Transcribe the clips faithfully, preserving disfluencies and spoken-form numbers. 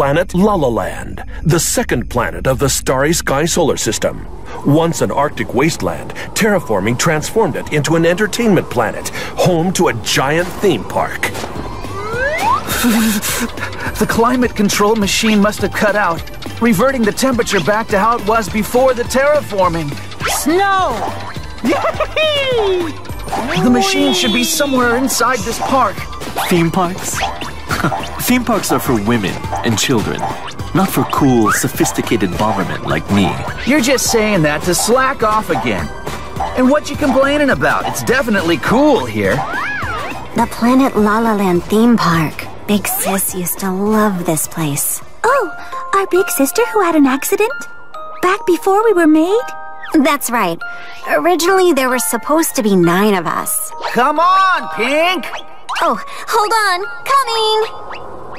planet Lalaland, the second planet of the starry sky solar system. Once an Arctic wasteland, terraforming transformed it into an entertainment planet, home to a giant theme park. The climate control machine must have cut out, reverting the temperature back to how it was before the terraforming. Snow! The machine should be somewhere inside this park. Theme parks? Theme parks are for women and children, not for cool, sophisticated bombermen like me. You're just saying that to slack off again. And what you complaining about? It's definitely cool here. The Planet Lalaland theme park. Big Sis used to love this place. Oh, our big sister who had an accident? Back before we were made? That's right. Originally, there were supposed to be nine of us. Come on, Pink! Oh, hold on. Coming!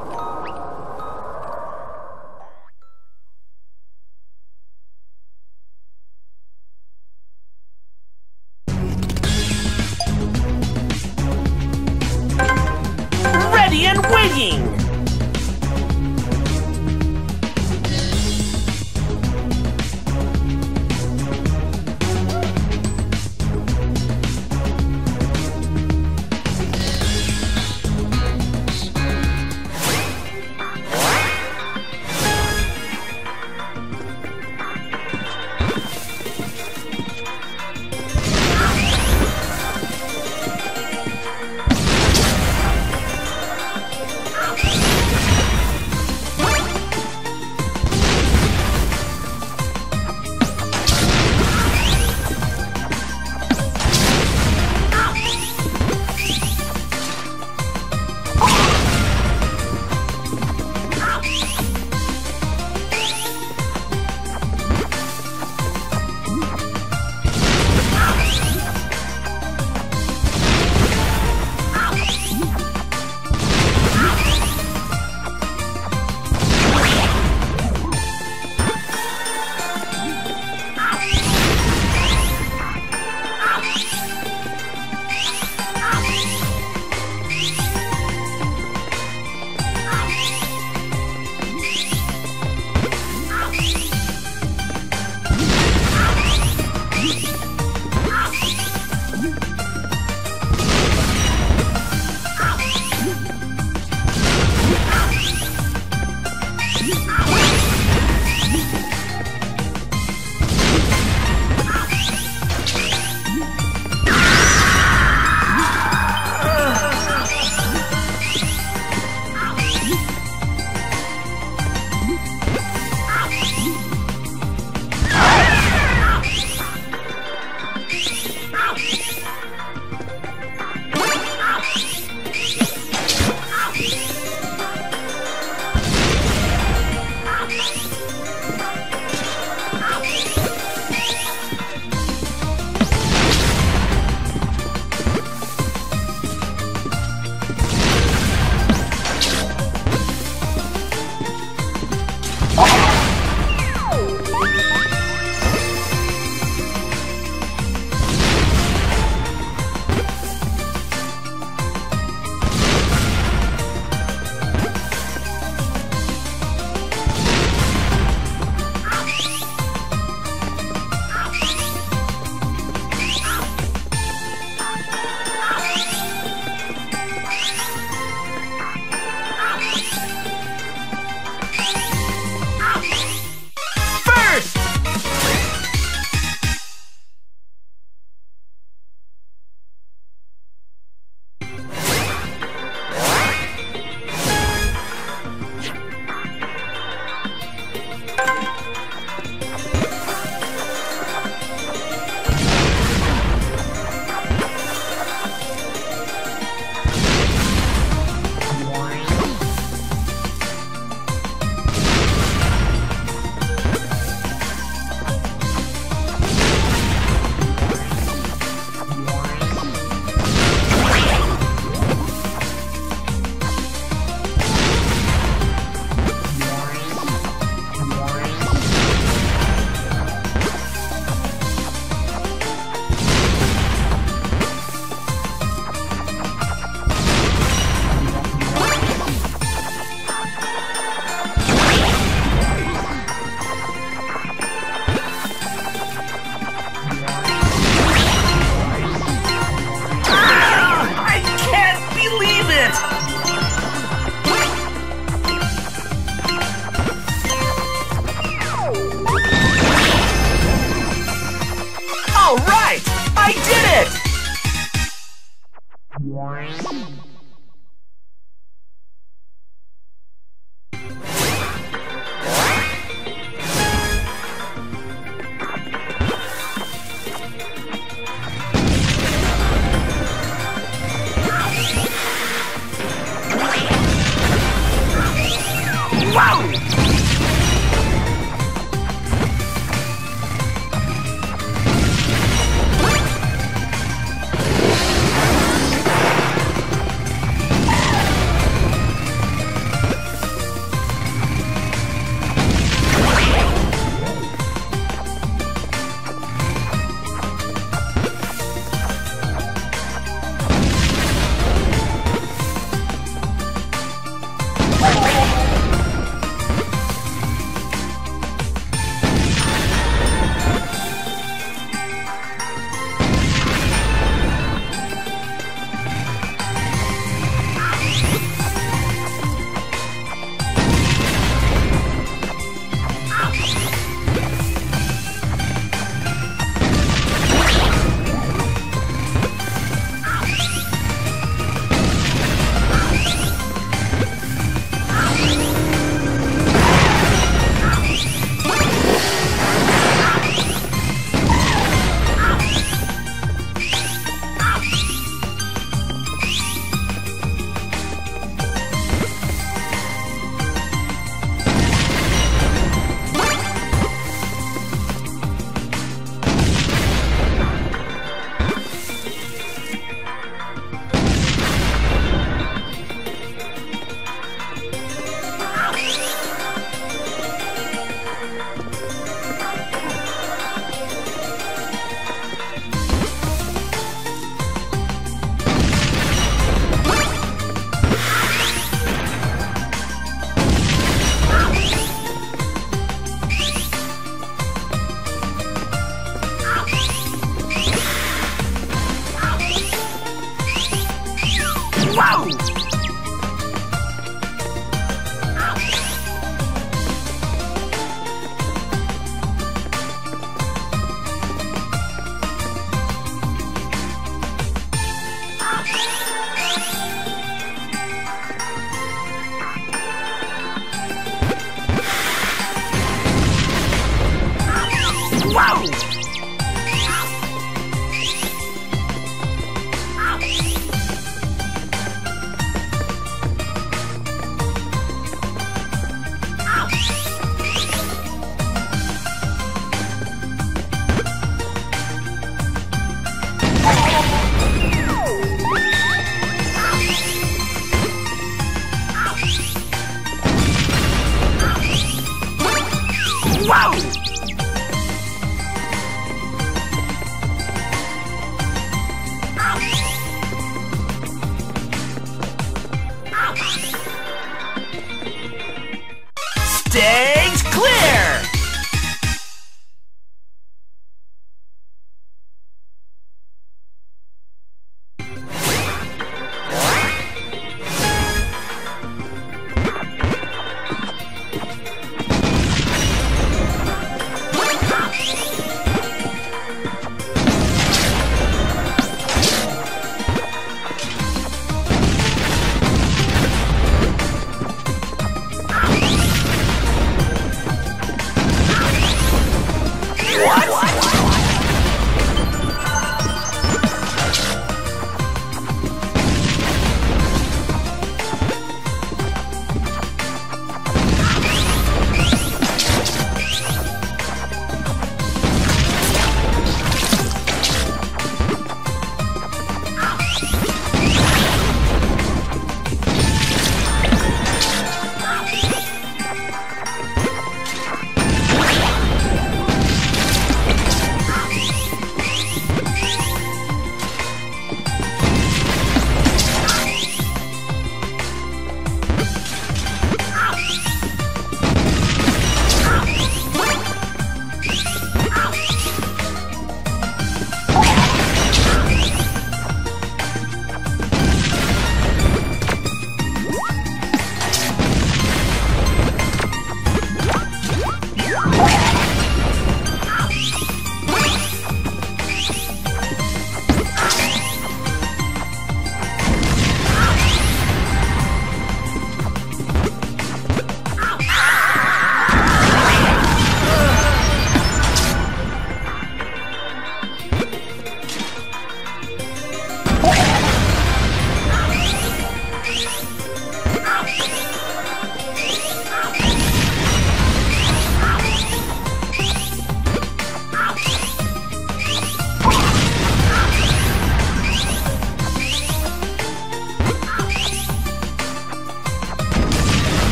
Ready and waiting! Stage clear!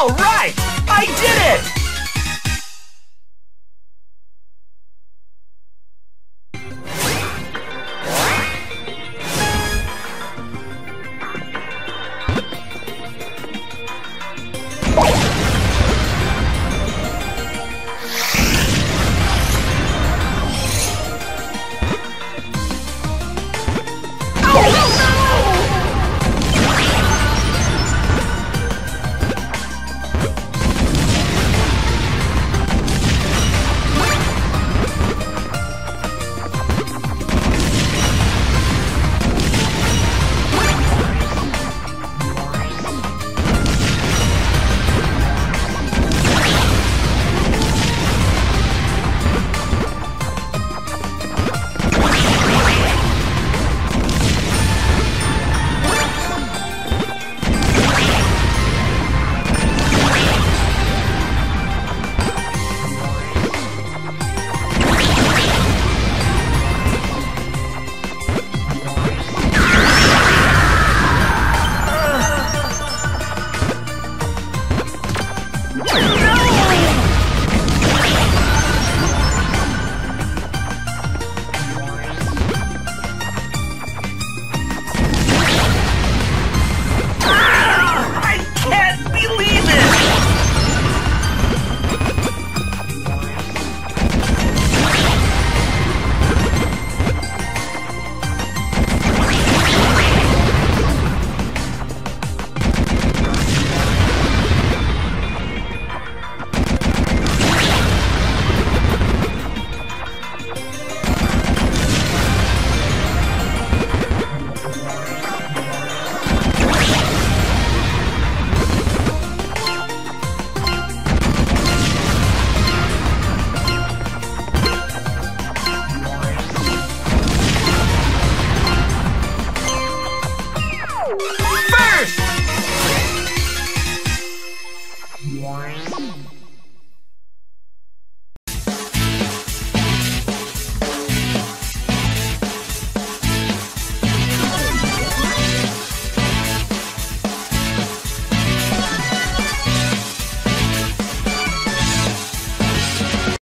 All right! I did it! No!